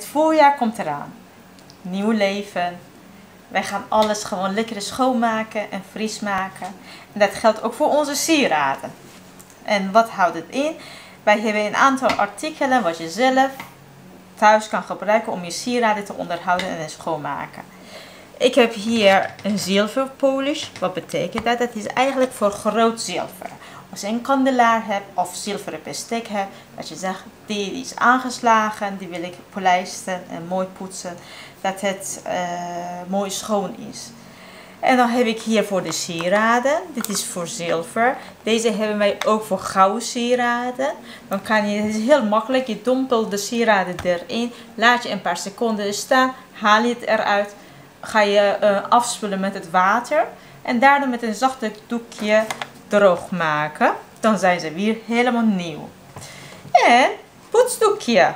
voorjaar komt eraan. Nieuw leven. Wij gaan alles gewoon lekker schoonmaken en fris maken. En dat geldt ook voor onze sieraden. En wat houdt het in? Wij hebben een aantal artikelen wat je zelf thuis kan gebruiken om je sieraden te onderhouden en schoonmaken. Ik heb hier een zilver polish. Wat betekent dat? Dat is eigenlijk voor groot zilver. Als je een kandelaar hebt of zilveren bestek hebt, dat je zegt, die is aangeslagen, die wil ik polijsten en mooi poetsen, dat het mooi schoon is. En dan heb ik hier voor de sieraden, dit is voor zilver. Deze hebben wij ook voor gouden sieraden. Dan kan je, het is heel makkelijk, je dompelt de sieraden erin, laat je een paar seconden staan, haal je het eruit, ga je afspoelen met het water en daarna met een zachte doekje droog maken. Dan zijn ze weer helemaal nieuw. En poetsdoekje.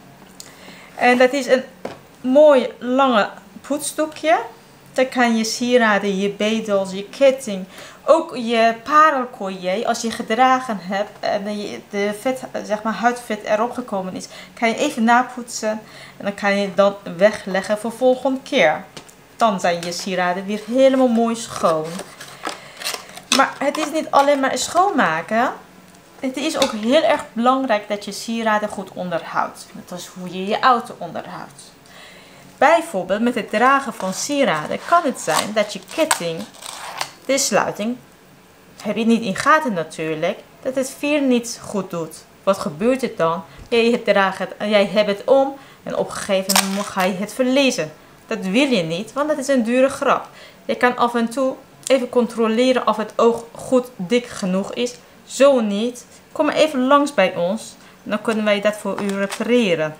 En dat is een mooi lange poetsdoekje. Dan kan je sieraden, je bedels, je ketting, ook je parelcollier, als je gedragen hebt en de vet, zeg maar huidvet erop gekomen is, kan je even napoetsen en dan kan je dat wegleggen voor volgende keer. Dan zijn je sieraden weer helemaal mooi schoon. Maar het is niet alleen maar schoonmaken. Het is ook heel erg belangrijk dat je sieraden goed onderhoudt. Dat is hoe je je auto onderhoudt. Bijvoorbeeld met het dragen van sieraden kan het zijn dat je ketting, de sluiting, heb je niet in gaten natuurlijk, dat het vier niet goed doet. Wat gebeurt er dan? Jij hebt het om en op een gegeven moment ga je het verliezen. Dat wil je niet, want dat is een dure grap. Je kan af en toe even controleren of het oog goed dik genoeg is. Zo niet, kom maar even langs bij ons. Dan kunnen wij dat voor u repareren.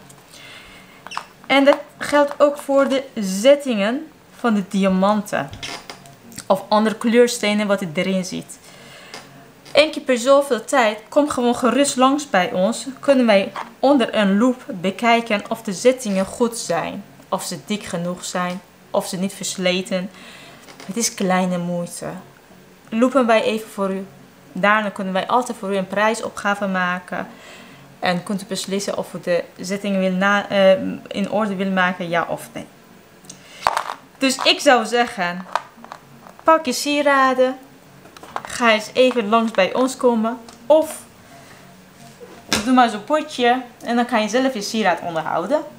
En dat geldt ook voor de zettingen van de diamanten. Of andere kleurstenen wat erin zit. Eén keer per zoveel tijd, kom gewoon gerust langs bij ons. Kunnen wij onder een loep bekijken of de zettingen goed zijn. Of ze dik genoeg zijn. Of ze niet versleten. Het is kleine moeite. Loepen wij even voor u. Daarna kunnen wij altijd voor u een prijsopgave maken. En kunt u beslissen of u de zettingen in orde wil maken, ja of nee. Dus ik zou zeggen, pak je sieraden. Ga eens even langs bij ons komen. Of doe maar zo'n potje. En dan kan je zelf je sieraad onderhouden.